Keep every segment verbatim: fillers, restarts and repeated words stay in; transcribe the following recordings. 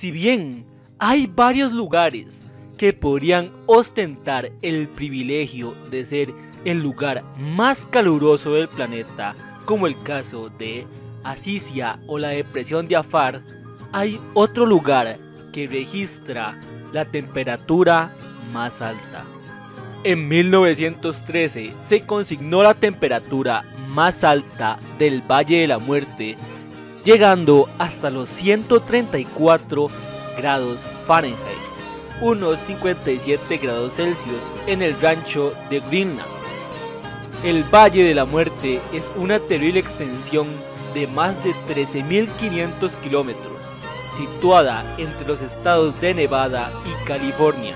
Si bien hay varios lugares que podrían ostentar el privilegio de ser el lugar más caluroso del planeta, como el caso de Asisia o la depresión de Afar, hay otro lugar que registra la temperatura más alta. En mil novecientos trece se consignó la temperatura más alta del Valle de la Muerte, llegando hasta los ciento treinta y cuatro grados Fahrenheit, unos cincuenta y siete grados Celsius, en el rancho de Greenland. El Valle de la Muerte es una terrible extensión de más de trece mil quinientos kilómetros, situada entre los estados de Nevada y California.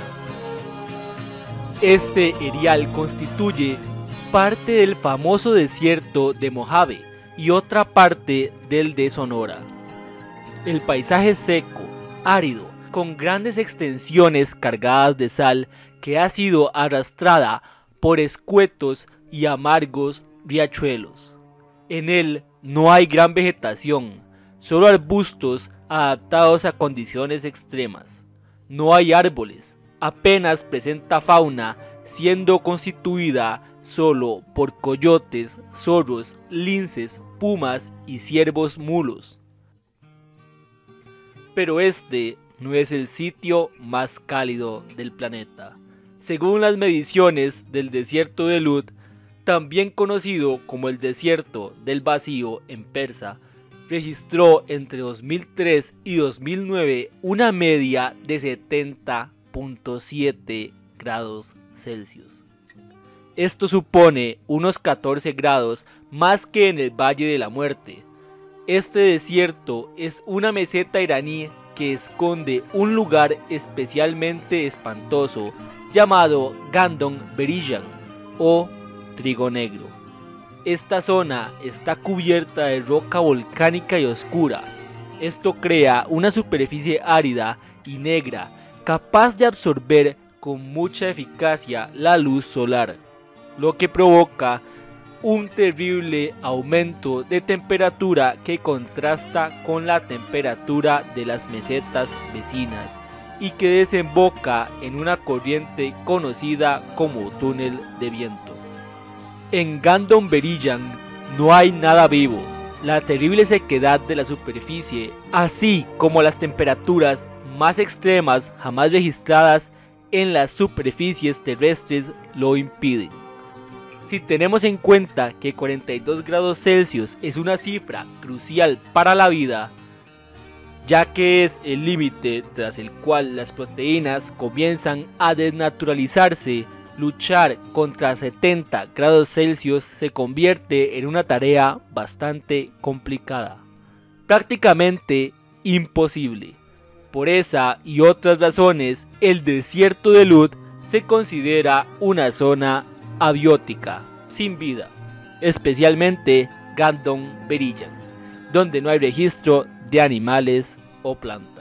Este erial constituye parte del famoso desierto de Mojave y otra parte del de Sonora. El paisaje es seco, árido, con grandes extensiones cargadas de sal que ha sido arrastrada por escuetos y amargos riachuelos. En él no hay gran vegetación, solo arbustos adaptados a condiciones extremas. No hay árboles, apenas presenta fauna, siendo constituida solo por coyotes, zorros, linces, pumas y ciervos mulos. Pero este no es el sitio más cálido del planeta. Según las mediciones del desierto de Lut, también conocido como el desierto del vacío en persa, registró entre dos mil tres y dos mil nueve una media de setenta punto siete grados Celsius. Esto supone unos catorce grados más que en el Valle de la Muerte. Este desierto es una meseta iraní que esconde un lugar especialmente espantoso llamado Gandon Berillan o Trigo Negro. Esta zona está cubierta de roca volcánica y oscura. Esto crea una superficie árida y negra, capaz de absorber con mucha eficacia la luz solar, lo que provoca un terrible aumento de temperatura que contrasta con la temperatura de las mesetas vecinas y que desemboca en una corriente conocida como túnel de viento. En Gandon Berillan no hay nada vivo. La terrible sequedad de la superficie, así como las temperaturas más extremas jamás registradas en las superficies terrestres, lo impiden. Si tenemos en cuenta que cuarenta y dos grados Celsius es una cifra crucial para la vida, ya que es el límite tras el cual las proteínas comienzan a desnaturalizarse, luchar contra setenta grados Celsius se convierte en una tarea bastante complicada, prácticamente imposible. Por esa y otras razones, el desierto de Lut se considera una zona abiótica, sin vida, especialmente Gandon Berillan, donde no hay registro de animales o plantas.